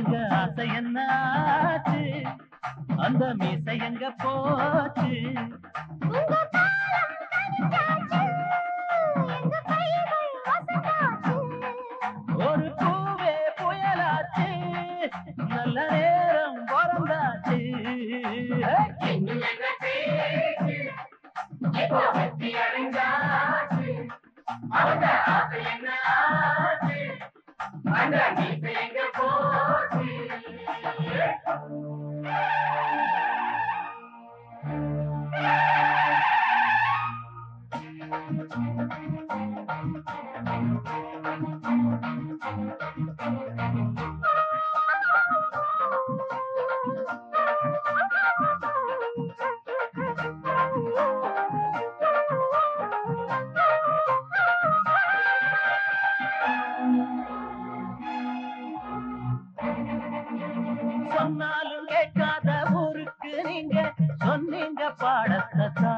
உங்க ஆசை என்ன ஆச்சு அந்த மீசை எங்க போச்சு ஒரு பூவே புயலாச்சு நல்ல நேரம் பிறந்தாச்சு சொன்னாலும் கேட்காத ஊருக்கு நீங்க சொன்னீங்க பாடத்தான்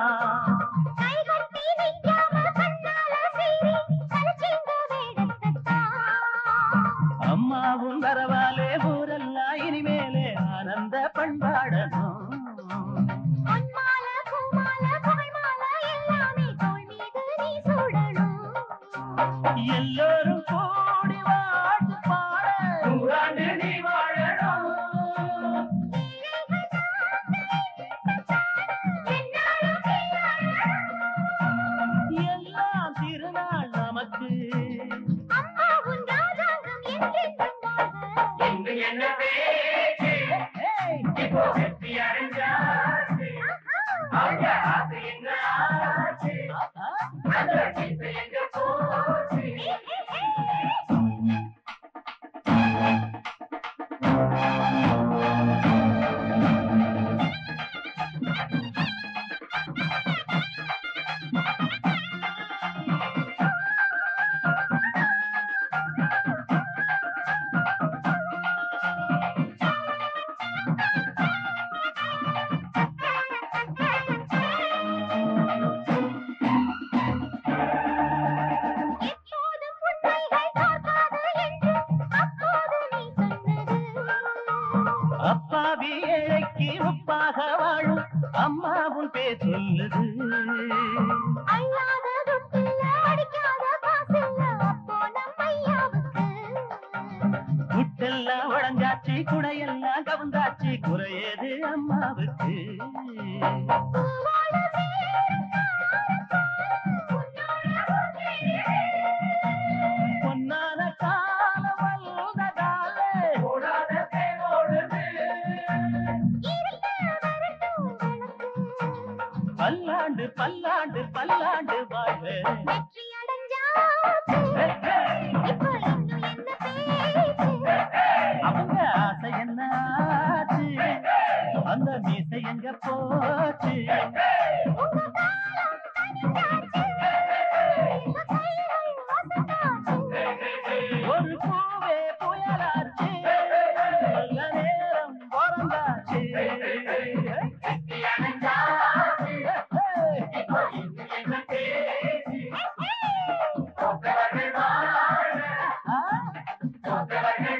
அம்மாவும் வரவாலே ஊரெல்லாம் இனிமேலே ஆனந்த பண்பாடணும் எல்லோரும் கூடி வாழ்த்து பாட நீ வாழணும் எல்லாம் திருநாள் நமக்கு என்ன பேச்சு இப்போ வெற்றி அடைஞ்சாச்சு அவங்க ஆசை என்ன ஆச்சு அந்த மீசை எங்க போச்சு அப்பாவி ஏழைக்கு ஒப்பாக வாழும் அம்மாவும் பேர் சொல்லுது குட்டெல்லாம் உடஞ்சாச்சு குடையெல்லாம் கவுந்தாச்சு குறையது அம்மாவுக்கு பொன்னான காலம் வந்ததாலே பல்லாண்டு பல்லாண்டு பல்லாண்டு வாழ்வு அவங்க ஆசை என்ன ஆச்சு அந்த மீசை எங்க போச்சு ஒரு பூவே புயலாச்சு நல்ல நேரம் பிறந்தாச்சு Okay.